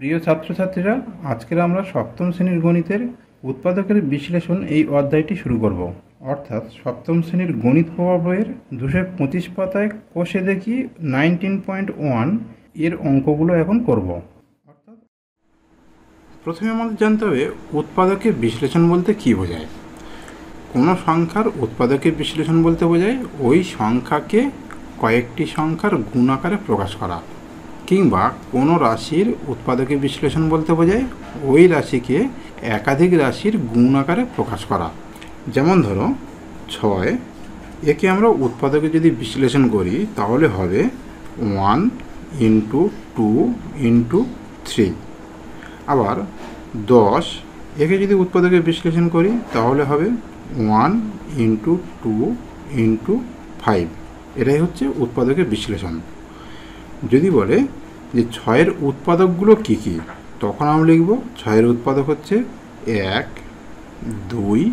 প্রিয় ছাত্রছাত্রীরা, আজকের আমরা সপ্তম শ্রেণীর গণিতের উৎপাদকের বিশ্লেষণ এই অধ্যায়টি শুরু করব। অর্থাৎ সপ্তম শ্রেণীর গণিত প্রভাব বইয়ের 225 পাতায় কোষে দেখি 19.1 এর অঙ্কগুলো এখন করব। অর্থাৎ প্রথমে আমাদের জানতে হবে উৎপাদকের বিশ্লেষণ বলতে কী বোঝায়। কোনো সংখ্যার উৎপাদকের বিশ্লেষণ বলতে বোঝায় ওই সংখ্যাকে কয়েকটি সংখ্যার গুণ আকারে প্রকাশ করা, কিংবা কোনো রাশির উৎপাদকের বিশ্লেষণ বলতে বোঝায় ওই রাশিকে একাধিক রাশির গুণ আকারে প্রকাশ করা। যেমন ধরো 6, একে আমরা উৎপাদকে যদি বিশ্লেষণ করি তাহলে হবে 1 × 2 × 3। আবার 10, একে যদি উৎপাদকে বিশ্লেষণ করি তাহলে হবে 1 × 2 × 5। এটাই হচ্ছে উৎপাদকের বিশ্লেষণ। যদি বলে যে 6-এর উৎপাদকগুলো কী কী, তখন আমরা লিখব 6-এর উৎপাদক হচ্ছে 1, 2,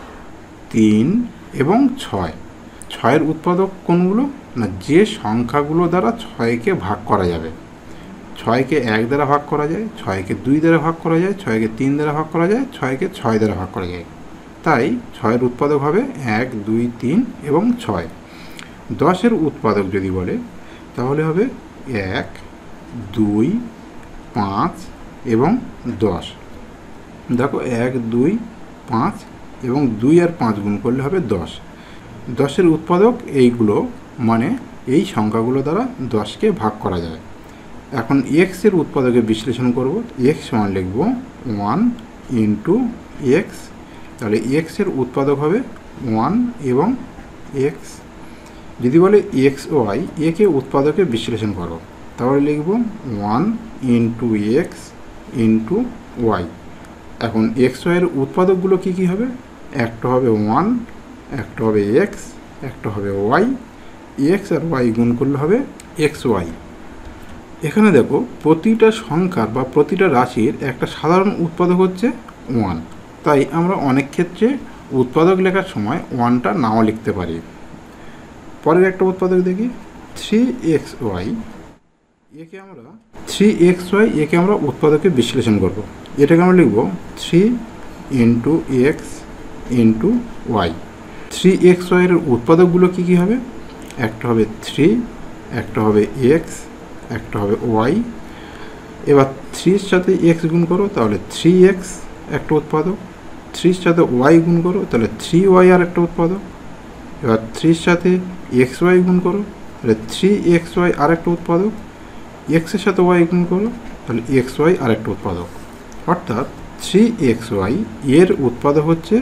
3 এবং 6। 6-এর উৎপাদক কোনগুলো না, যে সংখ্যাগুলো দ্বারা 6কে ভাগ করা যাবে। 6কে 1 দ্বারা ভাগ করা যায়, 6কে 2 দ্বারা ভাগ করা যায়, 6কে 3 দ্বারা ভাগ করা যায়, 6কে 6 দ্বারা ভাগ করা যায়। তাই 6-এর উৎপাদক হবে 1, 2, 3 এবং 6। 10-এর উৎপাদক যদি বলে তাহলে হবে 1, 2, 5 এবং 10। দেখো 1, 2, 5 এবং 2 আর 5 গুণ করলে হবে 10। 10-এর উৎপাদক এইগুলো, মানে এই সংখ্যাগুলো দ্বারা 10কে ভাগ করা যায়। এখন x-এর উৎপাদকের বিশ্লেষণ করব। x সমান লিখব 1 × x। তাহলে x-এর উৎপাদক হবে 1 এবং x। যদি বলে x, y, একে উৎপাদকে বিশ্লেষণ করো তাহলে লিখব 1 × x × y। এখন x, y এর উৎপাদকগুলো কী কী হবে? একটা হবে 1, একটা হবে x, একটা হবে y। x আর y গুণ করলে হবে xy। এখানে দেখো প্রতিটা সংখ্যার বা প্রতিটা রাশির একটা সাধারণ উৎপাদক হচ্ছে 1। তাই আমরা অনেক ক্ষেত্রে উৎপাদক লেখার সময় 1টা নাও লিখতে পারি। পরের একটা উৎপাদক দেখি 3xy। একে আমরা 3xy একে আমরা উৎপাদকে বিশ্লেষণ করব। এটাকে আমরা লিখব 3 × x × y। 3xy এর উৎপাদকগুলো কী কী হবে? একটা হবে 3, একটা হবে x, একটা হবে y। এবার 3-র সাথে x গুণ করো তাহলে 3x একটা উৎপাদক। 3-র সাথে y গুণ করো তাহলে 3y আর একটা উৎপাদক। এবার 3-র সাথে xy গুণ করো তাহলে 3xy আর একটা উৎপাদক। x-এর সাথে y গুণ করো তাহলে xy আর একটা উৎপাদক। অর্থাৎ 3xy এর উৎপাদক হচ্ছে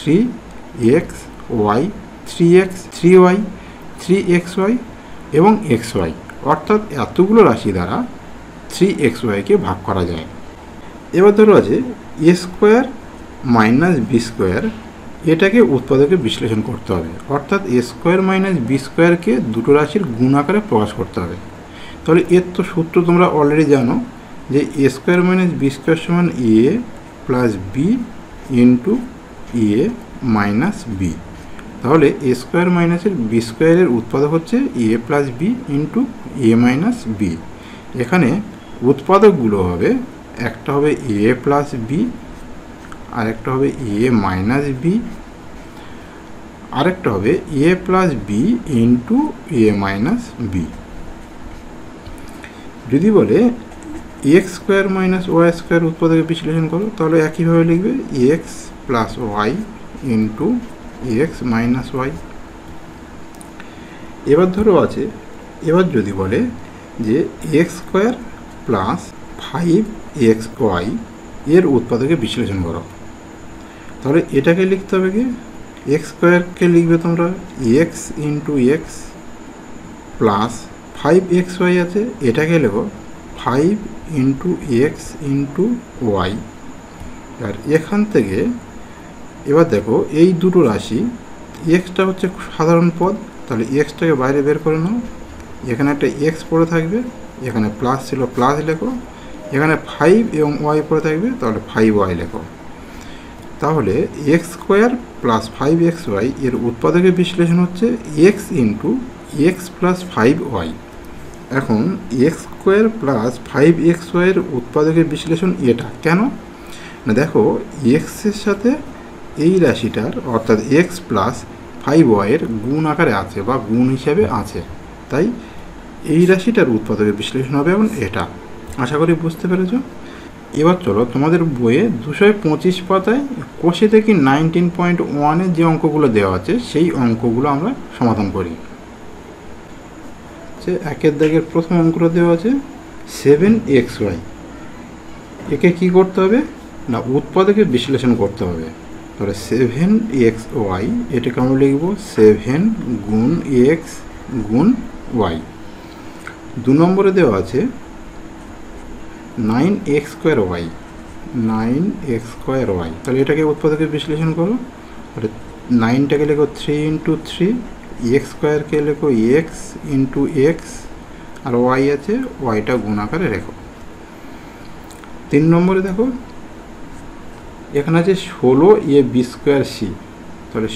3xy, 3x, 3y, 3xy এবং xy। অর্থাৎ এতগুলো রাশি দ্বারা 3xy-কে ভাগ করা যায়। এবার ধরো আছে a² - b², এটাকে উৎপাদকে বিশ্লেষণ করতে হবে। অর্থাৎ a² - b²-কে দুটো রাশির গুণ আকারে প্রকাশ করতে হবে। তাহলে এর তো সূত্র তোমরা অলরেডি জানো যে a² - b² সমান a + b × a - b। তাহলে a² - b² এর উৎপাদক হচ্ছে a + b × a - b। এখানে উৎপাদকগুলো হবে, একটা হবে a + b, আরেকটা হবে a - b, আরেকটা হবে a + b × a - b। যদি বলে x² - y² উৎপাদকে বিশ্লেষণ করো তাহলে একইভাবে লিখবে x + y × x - y। এবার ধরো আছে, এবার যদি বলে যে x² + 5xy এর উৎপাদকে বিশ্লেষণ করো তাহলে এটাকে লিখতে হবে কি, x²-কে লিখবে তোমরা x × x প্লাস 5xy আছে, এটাকে লেখো 5 × x × y। আর এখান থেকে এবার দেখো এই দুটো রাশি, এক্সটা হচ্ছে সাধারণ পদ, তাহলে এক্সটাকে বাইরে বের করে নাও। এখানে একটা এক্স পড়ে থাকবে, এখানে প্লাস ছিল প্লাস লেখো, এখানে 5 এবং y পড়ে থাকবে তাহলে 5y লেখো। তাহলে x² + 5xy এর উৎপাদকের বিশ্লেষণ হচ্ছে x × x + 5y। এখন এক্স স্কোয়ার প্লাস 5xy এর উৎপাদকের বিশ্লেষণ এটা কেন না, দেখো এক্সের সাথে এই রাশিটার অর্থাৎ এক্স প্লাস 5y এর গুণ আকারে আছে বা গুণ হিসাবে আছে, তাই এই রাশিটার উৎপাদকের বিশ্লেষণ হবে এবং এটা। আশা করি বুঝতে পেরেছ। এবার চলো তোমাদের বইয়ে 225 পাতায় কোষে থেকে 19.1-এর যে অঙ্কগুলো দেওয়া আছে সেই অঙ্কগুলো আমরা সমাধান করি। একের দাগের প্রথম অঙ্কটা দেওয়া আছে 7xy। একে কি করতে হবে না, উৎপাদকের বিশ্লেষণ করতে হবে। তাহলে 7xy এটাকে আমরা লিখব 7 গুণ x গুণ y। 2 নম্বরে দেওয়া আছে 9x²y, 9x²y। তাহলে এটাকে উৎপাদকের বিশ্লেষণ করো। তাহলে 9টাকে লেখো 3 × 3, x² লেখো x × x, আর y আছে, yটা গুণ আকারে রেখো। 3 নম্বরে দেখো এখানে আছে 16ab²c। তাহলে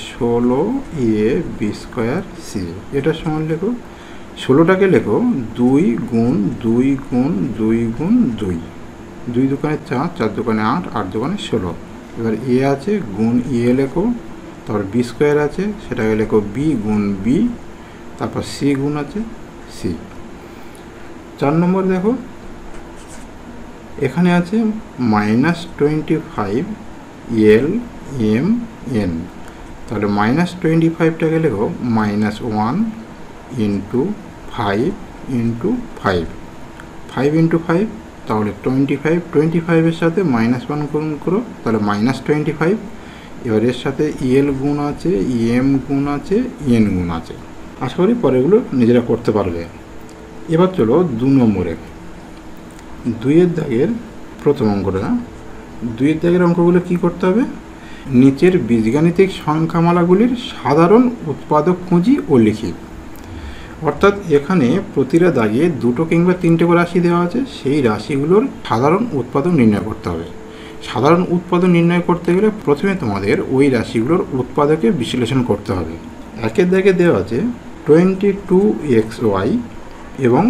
16ab²c এটার সমান লেখো। 16টাকে লেখো 2 গুণ 2 গুণ 2 গুণ 2, 2 দুগুণে 4, 4 দুগুণে 8, 8 দুগুণে 16। এবার এ আছে গুণ এ লেখো, তারপর b² আছে সেটাকে লেখো b গুণ b, তারপর c গুণ আছে c। 4 নম্বর দেখো এখানে আছে -25 lmn। তাহলে -25টাকে লেখো -1 × 5 × 5, 5 × 5, তাহলে 25, 25-এর সাথে -1 গুণ করো, তাহলে -25। এবার এর সাথে এল গুণ আছে, এম গুণ আছে, এন গুণ আছে। আশা করি পরেগুলো নিজেরা করতে পারবে। এবার চলো 2 নম্বরে 2-এর দাগের প্রথম অঙ্কটা। 2-এর দাগের অঙ্কগুলো কি করতে হবে, নিচের বীজগাণিতিক সংখ্যামালাগুলির সাধারণ উৎপাদক খুঁজি ও লিখি। অর্থাৎ এখানে প্রতিটা দাগে 2 কিংবা 3টে করে রাশি দেওয়া আছে, সেই রাশিগুলোর সাধারণ উৎপাদক নির্ণয় করতে হবে। সাধারণ উৎপাদক নির্ণয় করতে গেলে প্রথমে তোমাদের ওই রাশিগুলোর উৎপাদকে বিশ্লেষণ করতে হবে। একের দাগে দেওয়া আছে 22xy এবং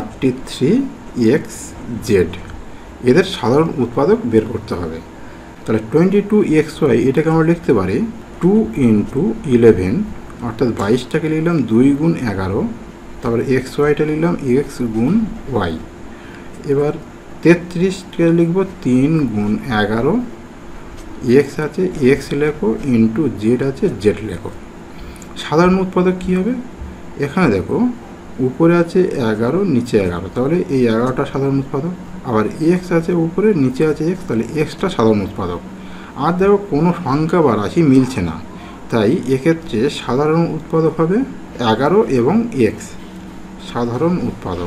33xz, এদের সাধারণ উৎপাদক বের করতে হবে। তাহলে 22xy এটাকে আমরা লিখতে পারি 2 × 11, অর্থাৎ 22টাকে লিখলাম 2 গুণ 11, তারপরে xyটা লিখলাম x গুণ y। এবার 33কে লিখব 3 গুণ 11, x আছে x লেখো, ইন্টু z আছে z লেখো। সাধারণ উৎপাদক কী হবে, এখানে দেখো উপরে আছে 11, নিচে 11, তাহলে এই 11টা সাধারণ উৎপাদক। আবার x আছে উপরে, নিচে আছে x, তাহলে xটা সাধারণ উৎপাদক। আর দেখো কোনো সংখ্যা বা রাশি মিলছে না, তাই এক্ষেত্রে সাধারণ উৎপাদক হবে 11 এবং x, সাধারণ উৎপাদক।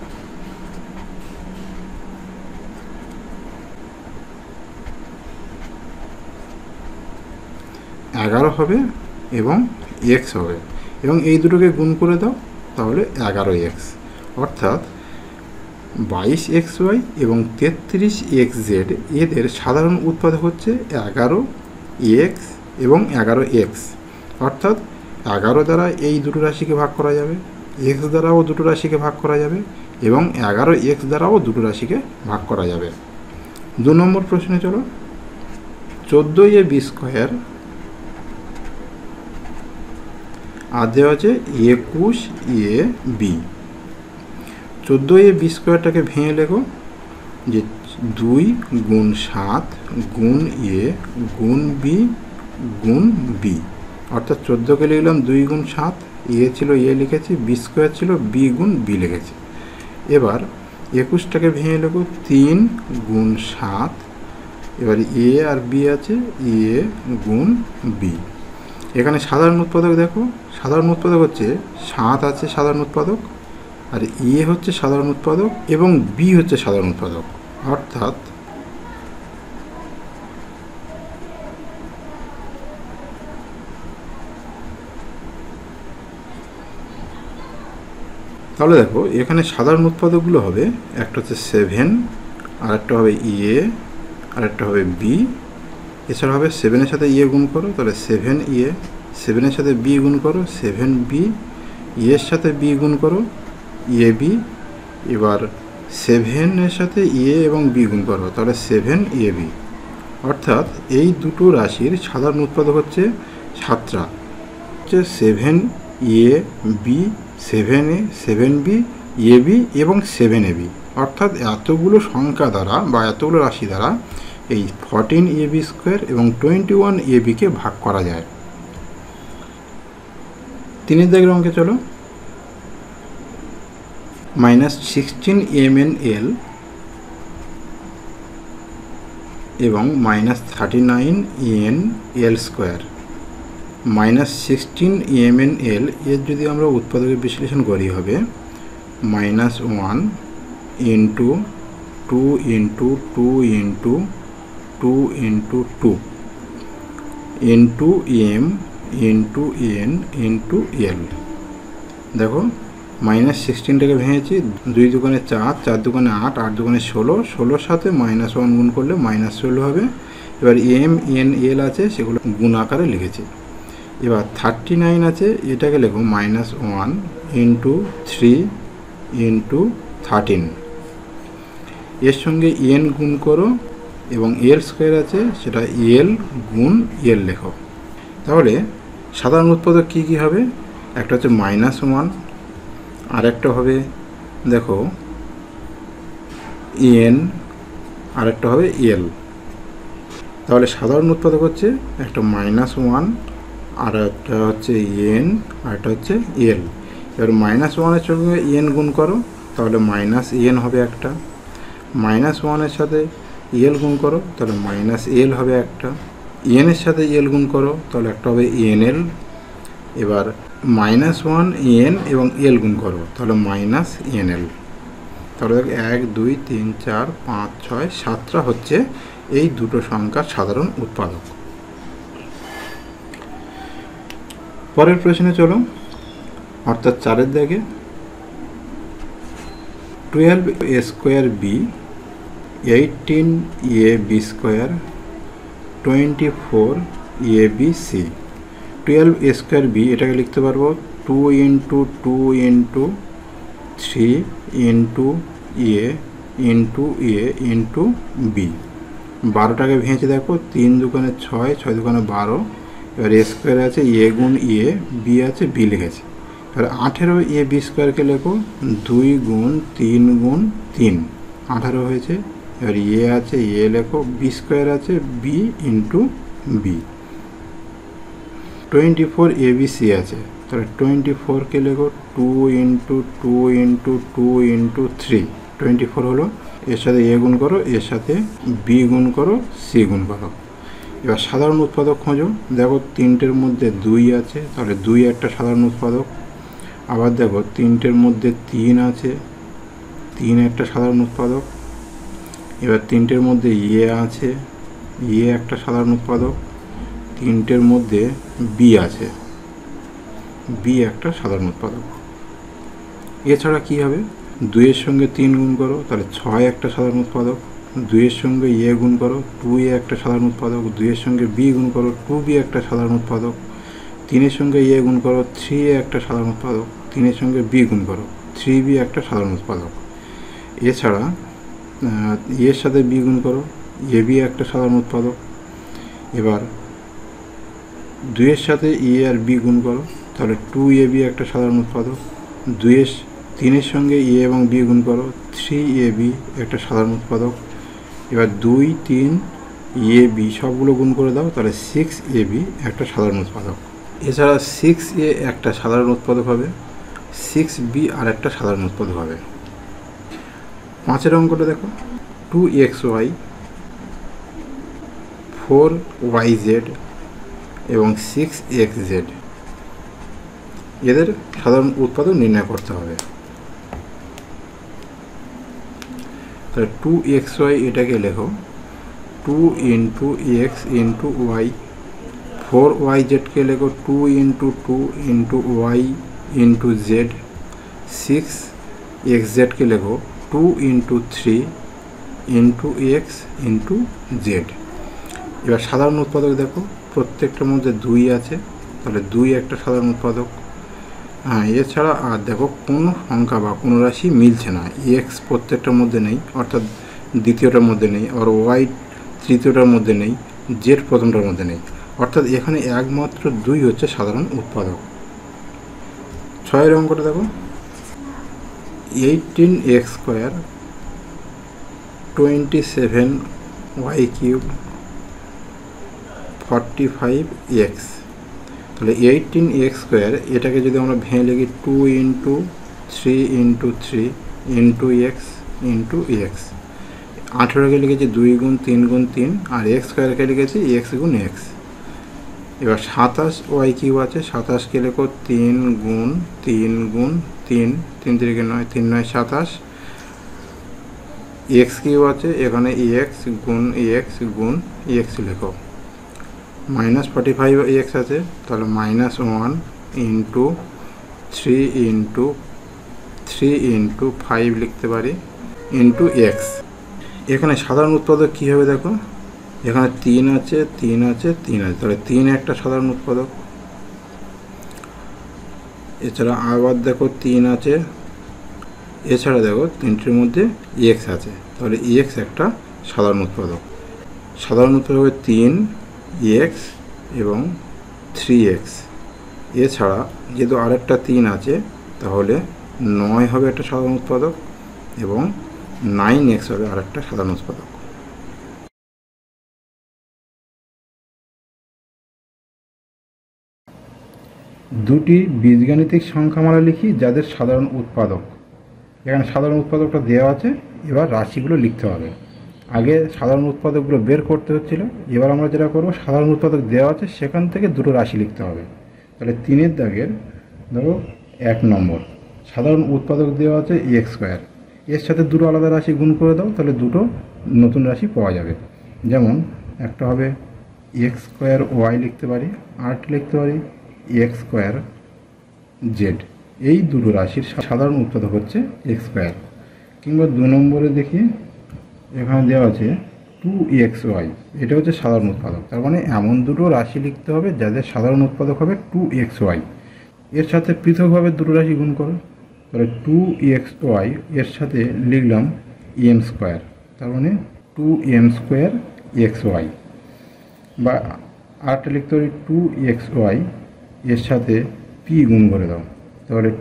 এগারো হবে এবং x হবে, এবং এই দুটোকে গুণ করে দাও, তাহলে 11x। অর্থাৎ 22xy এবং 33xz এদের সাধারণ উৎপাদক হচ্ছে 11x এবং 11x। অর্থাৎ 11 দ্বারা এই দুটো রাশিকে ভাগ করা যাবে, x দ্বারাও দুটো রাশিকে ভাগ করা যাবে, এবং 11x দ্বারাও দুটো রাশিকে ভাগ করা যাবে। 2 নম্বর প্রশ্নে চলো। 14ab² আর দেওয়া আছে 21ab। 14ab²টাকে ভেঙে লেখো যে 2 গুণ 7 গুণ a গুণ b গুণ b। অর্থাৎ 14কে লিখলাম 2 গুণ 7, a ছিল a লিখেছি, b² ছিল b গুণ b লিখেছি। এবার 21টাকে ভেঙে লেখো 3 গুণ 7, এবার a আর b আছে, a গুণ b। এখানে সাধারণ উৎপাদক দেখো, সাধারণ উৎপাদক হচ্ছে 7 আছে সাধারণ উৎপাদক, আর এ হচ্ছে সাধারণ উৎপাদক এবং বি হচ্ছে সাধারণ উৎপাদক। অর্থাৎ তাহলে দেখো এখানে সাধারণ উৎপাদকগুলো হবে, একটা হচ্ছে 7, আর একটা হবে এ, আর একটা হবে বি। এছাড়া হবে 7-এর সাথে এ গুণ করো, তাহলে 7a, 7-এর সাথে বি গুণ করো 7b, এর সাথে বি গুণ করো ab, এবার 7-এর সাথে এ এবং বি গুণ করো, তাহলে 7ab। অর্থাৎ এই দুটো রাশির সাধারণ উৎপাদক হচ্ছে 7টা, হচ্ছে 7ab, 7a, 7b, ab এবং 7ab। অর্থাৎ এতগুলো সংখ্যা দ্বারা বা এতগুলো রাশি দ্বারা এই 14ab² এবং 21abকে ভাগ করা যায়। 3 দাগের অঙ্কে চলো। -16mnl এবং -39nl²। -16mnl এর যদি আমরা উৎপাদকের বিশ্লেষণ করি হবে -1 × 2 × 2 × 2 × 2 m × n × l। দেখো -16টাকে ভেঙেছি, 2 দুগুণে 4, 4 দুগুণে 8, 8 দুগুণে 16, 16-র সাথে -1 গুণ করলে -12 হবে। এবার m n l আছে, সেগুলো গুণ আকারে লিখেছি। এবার 39 আছে, এটাকে লেখো -1 × 3 × 13। এর সঙ্গে n গুণ করো এবং l² আছে, সেটা l গুণ l লেখো। তাহলে সাধারণ উৎপাদক কী কী হবে? একটা হচ্ছে -1, আর একটা হবে দেখো n, আর একটা হবে l। তাহলে সাধারণ উৎপাদক হচ্ছে একটা -1, আর একটা হচ্ছে n, আর একটা হচ্ছে l। এবার -1-এর সঙ্গে n গুণ করো, তাহলে -n হবে একটা। -1-এর সাথে l গুণ করো, তাহলে -l হবে একটা। n-এর সাথে l গুণ করো, তাহলে একটা হবে nl। এবার -1 n এবং l গুণ করো, তাহলে -nl। তাহলে 1 2 3 4 5 6 7টা হচ্ছে এই দুটো সংখ্যার সাধারণ উৎপাদক। পরের প্রশ্নে চলো, অর্থাৎ 4-এর দাগে 12a²b, 18ab², 24abc। 12a²b এটাকে লিখতে পারবো 2 × 2 × 3 × a × b। 12টাকে ভেঙেছে, দেখো 3 দুগুণে 6, 6 দুগুণে 12। এবার a² আছে, a গুণ a, b আছে, b লিখেছি। এবার 18ab²কে লেখো 2 গুণ 3 গুণ 3, 18 হয়েছে। এবার a আছে, a লেখো, b² আছে, b × b। 24abc আছে, তাহলে 24কে লেখো 2 × 2 × 2 × 3, 24 হলো। এর সাথে a গুণ করো, এর সাথে b গুণ করো, c গুণ করো। এবার সাধারণ উৎপাদক খোঁজো। দেখো 3টের মধ্যে 2 আছে, তাহলে 2 একটা সাধারণ উৎপাদক। আবার দেখো 3টের মধ্যে 3 আছে, 3 একটা সাধারণ উৎপাদক। এবার 3টের মধ্যে a আছে, a একটা সাধারণ উৎপাদক। 3টের মধ্যে b আছে, b একটা সাধারণ উৎপাদক। এছাড়া কি হবে? 2-এর সঙ্গে 3 গুণ করো, তাহলে 6 একটা সাধারণ উৎপাদক। 2-এর সঙ্গে a গুণ করো, 2a একটা সাধারণ উৎপাদক। 2-এর সঙ্গে b গুণ করো, 2b একটা সাধারণ উৎপাদক। 3-এর সঙ্গে a গুণ করো, 3a একটা সাধারণ উৎপাদক। 3-এর সঙ্গে b গুণ করো, 3b একটা সাধারণ উৎপাদক। এছাড়া এর সাথে b গুণ করো, ab একটা সাধারণ উৎপাদক। এবার 2-এর সাথে a আর b গুণ করো, তাহলে 2ab একটা সাধারণ উৎপাদক। 3-এর সঙ্গে a এবং b গুণ করো, 3ab একটা সাধারণ উৎপাদক। এবার 2 3 ab সবগুলো গুণ করে দাও, তাহলে 6ab একটা সাধারণ উৎপাদক। এছাড়া 6a একটা সাধারণ উৎপাদক হবে, 6b আর একটা সাধারণ উৎপাদক হবে। 5-এর অঙ্কটা দেখো, 2xy, 4yz এবং 6xz এদের সাধারণ উৎপাদক নির্ণয় করতে হবে। তাহলে 2xy এটাকে লেখো 2 × x × y। 4yz-কে লেখো 2 × 2 × y × z। 6xz-কে লেখো 2 × 3 × x × z। এবার সাধারণ উৎপাদক দেখো, প্রত্যেকটার মধ্যে 2 আছে, তাহলে 2 একটা সাধারণ উৎপাদক। হ্যাঁ, এছাড়া আর দেখো কোনো সংখ্যা বা কোনো রাশি মিলছে না। এক্স প্রত্যেকটার মধ্যে নেই, অর্থাৎ দ্বিতীয়টার মধ্যে নেই, আর ওয়াই তৃতীয়টার মধ্যে নেই, জেড প্রথমটার মধ্যে নেই, অর্থাৎ এখানে একমাত্র 2 হচ্ছে সাধারণ উৎপাদক। 6 অঙ্কটা দেখো, 18x² 27y³ 45x। তাহলে 18x², এটাকে যদি আমরা ভেঙে লিখি 2 × 3 × 3 × x × x। 18কে লিখেছি 2 × 3 × 3, আর x²কে লিখেছি x × x। এবার 27y³ আছে, 27কে লেখো 3 × 3 × 3, 3 × 3 = 9, 3 × 9 = 27। x³ আছে, এখানে x × x × x লেখো। -45x আছে, তাহলে -1 × 3 × 3 × 5 লিখতে পারি x। এখানে সাধারণ উৎপাদক কী হবে দেখো, এখানে 3 আছে, 3 আছে, 3 আছে, তাহলে 3 একটা সাধারণ উৎপাদক। এছাড়া আবার দেখো 3 আছে, এছাড়া দেখো 3টির মধ্যে x আছে, তাহলে x একটা সাধারণ উৎপাদক। সাধারণ উৎপাদক হবে 3x এবং 3x। এছাড়া যেহেতু আরেকটা 3 আছে, তাহলে 9 হবে একটা সাধারণ উৎপাদক এবং 9x হবে আরেকটা সাধারণ উৎপাদক। দুটি বীজগাণিতিক সংখ্যামালা লিখি যাদের সাধারণ উৎপাদক। এখানে সাধারণ উৎপাদকটা দেওয়া আছে, এবার রাশিগুলো লিখতে হবে। আগে সাধারণ উৎপাদকগুলো বের করতে হচ্ছিল, এবার আমরা যেটা করবো, সাধারণ উৎপাদক দেওয়া আছে সেখান থেকে দুটো রাশি লিখতে হবে। তাহলে 3-এর দাগের ধরো 1 নম্বর, সাধারণ উৎপাদক দেওয়া আছে x², এর সাথে দুটো আলাদা রাশি গুণ করে দাও, তাহলে দুটো নতুন রাশি পাওয়া যাবে। যেমন একটা হবে x²y লিখতে পারি, আরেকটা লিখতে পারি x²z। এই দুটো রাশির সাধারণ উৎপাদক হচ্ছে x²। কিংবা 2 নম্বরে দেখি, এখানে দেওয়া আছে 2xy, এটা হচ্ছে সাধারণ উৎপাদক। তার মানে এমন দুটো রাশি লিখতে হবে যাদের সাধারণ উৎপাদক হবে 2xy। এর সাথে পৃথকভাবে দুটো রাশি গুণ করো, তাহলে 2xy এর সাথে লিখলাম m², তার মানে 2m²xy। বা আরেকটা লিখতে পারি 2xy এর সাথে p গুণ করে দাও, তাহলে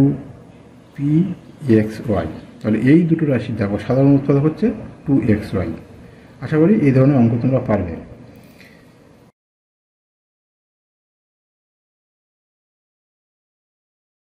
2pxy। তাহলে এই দুটো রাশি দেখো সাধারণ উৎপাদক হচ্ছে 2xy। আশা করি এই ধরনের অঙ্ক তোমরা পারবে।